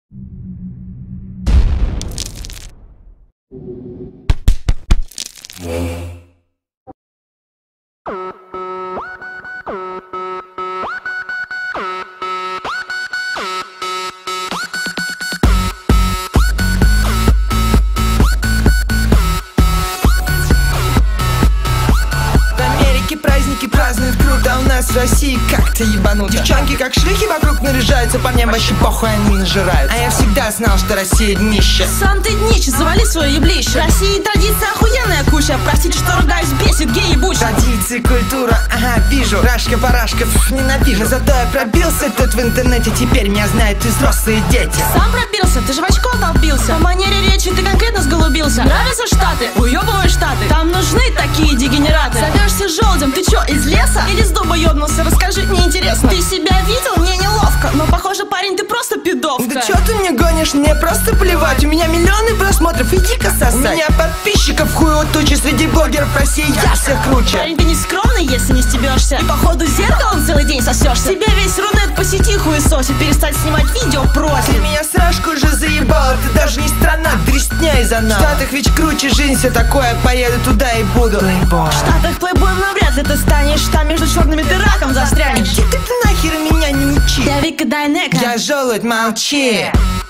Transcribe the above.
Праздники празднуют круто, а у нас в России как-то ебануто. Девчонки как шлюхи вокруг наряжаются, парням вообще похуй, они нажирают. А я всегда знал, что Россия днище. Сам ты днище, завали свое еблище. В России традиция охуенная куча. Простите, что ругаюсь, бесит гей ебучий. Традиции, культура, ага, вижу. Рашка-парашка, ненавижу. Но зато я пробился тут в интернете, теперь меня знают и взрослые дети. Сам пробился, ты же в очко толпился. По манере речи ты конкретно сголубился. Нравятся Штаты? Уебываешь Штаты. Там нужны такие дегенераты. Зовешься желудем, ты чё, из леса? Или с дуба ёбнулся? Расскажи, мне интересно. Ты себя видел? Мне неловко. Но похоже, парень, ты просто пидовка. Да чё ты мне гонишь? Мне просто плевать. У меня миллионы просмотров, иди-ка сосать. У меня подписчиков хуево тучи. Среди блогеров России я всех круче. Парень, ты не скромный, если не стебешься. И походу зеркалом целый день сосешься. Тебя весь рунет по сети хуесосит. Перестать снимать видео просит. Ты меня срашку уже заебала. Ты даже не страна, дресня из-за нас. В Штатах ведь круче жизнь, все такое. Поеду туда и буду плейбой. В Штатах плейбоем навряд ли ты станешь. Там между черными ты раком застрянешь. Иди ты нахер, меня не учи. Я Вика Дайнека. Я желудь, молчи.